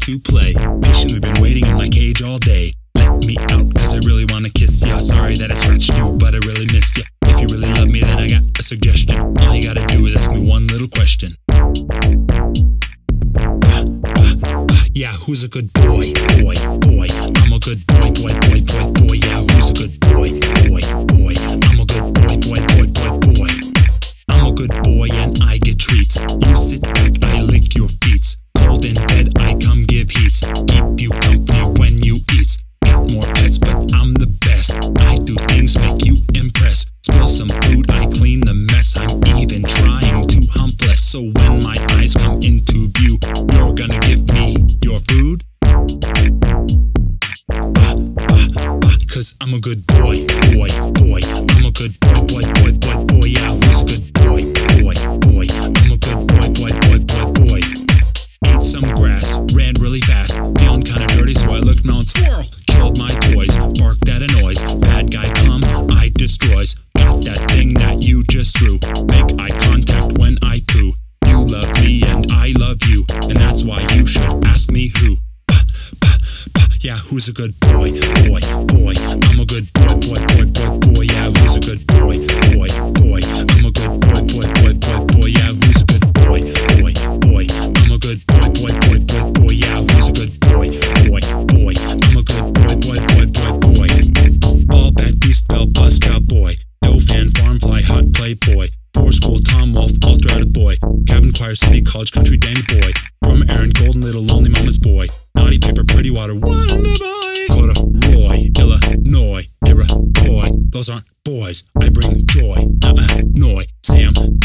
to play. Patiently been waiting in my cage all day. Let me out, cause I really wanna kiss ya. Sorry that I scratched you, but I really missed ya. If you really love me, then I got a suggestion. All you gotta do is ask me one little question. Yeah, who's a good boy? Boy, boy. I'm a good boy, boy, boy, boy, boy. Yeah, who's a good boy? Boy, boy. I'm a good boy, boy, boy, boy, boy. I'm a good boy and I get treats. You sit back, I lick your feet. Cold in bed, I come give heats. Keep you company when you eat. Got more pets, but I'm the best. I do things make you impress. Spill some food, I clean the mess. I'm even trying to hump less. So when my eyes come into view, you're gonna give me your food? Cause I'm a good boy, boy, boy. I'm a good boy, boy, boy, boy, boy. Yeah, who's a good boy, boy, boy. I'm a good boy, boy, boy, boy, boy. Ate some grass, ran really fast. Feeling kinda dirty, so I looked around. Squirrel! Killed my toys, barked at a noise. Bad guy come, I destroys. Got that thing that you just threw. Make eye contact when I poo. You love me and I love you, and that's why you should ask me who. Yeah, who's a good boy, boy, boy. I'm a good boy, boy, boy, boy, boy. Yeah, who's a good boy, boy, boy. I'm a good boy, boy, boy, boy, boy. Yeah, who's a good boy, boy, boy. I'm a good boy, boy, boy, boy, boy. Yeah, who's a good boy, boy, boy. I'm a good boy, boy, boy, boy, boy. Ball, bad beast, bell, bus, cowboy. Doe fan, farm fly, hot playboy. Poor school, Tom Wolf, ultra boy. Cabin, choir, city, college, country, Danny boy. From Aaron, golden little lonely mama's boy. Naughty paper, pretty water, wonder boy. Corduroy, Illinois, Iroquois. Those aren't boys, I bring joy. Noi, Sam,